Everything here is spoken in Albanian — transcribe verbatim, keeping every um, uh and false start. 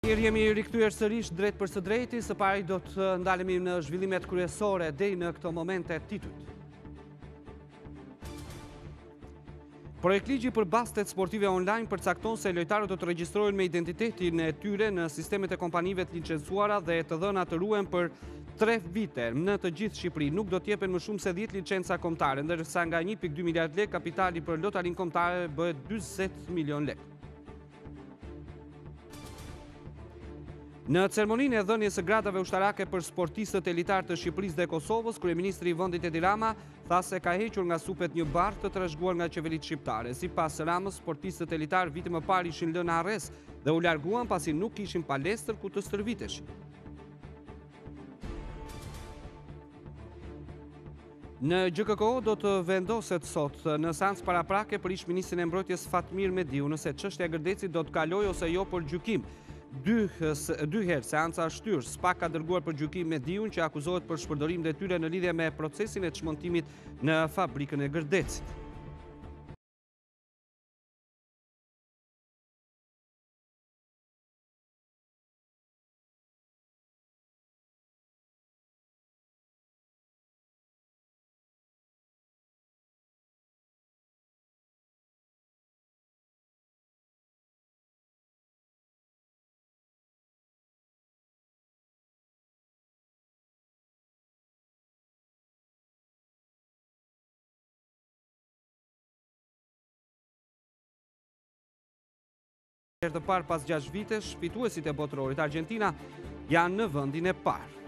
Mirë, jemi rikthyer sërish drejt për së drejti, së pari do të ndalemi në zhvillimet kryesore deri në këto momente titujt. Projekt ligji për bastet sportive online përcakton se lojtarët do të regjistrohen me identitetin e tyre në sistemet e kompanive të licencuara dhe të dhënat të ruhen për tre vite. Në të gjithë Shqipëri nuk do t'jepen më shumë se dhjetë licenca kombëtare, ndërsa nga një pikë dy miliard lekë kapitali për lotarin kombëtare bëhet dyzet milion lekë. Në ceremoninë e dhënies së gradave ushtarake për sportistët elitar të Shqipërisë dhe Kosovës, kryeministri i vendit Edi Rama tha se ka hequr nga supet një barkë të trashëguar nga qeveritë shqiptare. Sipas Ramës, sportistët elitar viti më parë ishin lënë në arrest dhe u larguan pasi nuk kishin palestër ku të stërviteshin. Në G K K O do të vendoset sot në seancë paraprake për ish-ministrin e mbrojtjes Fatmir Mediu nëse çështja e Gërdecit do të kalojë ose jo për gjykim. Dy, dy herë seanca shtyrë, SPAK ka dërguar për gjykim Mediun që akuzohet për shpërdorim detyre në lidhje me procesin e çmontimit në fabrikën e Gërdecit. Herë të parë pas gjashtë vitesh, fituesit e botrorit Argentina janë në vendin e parë.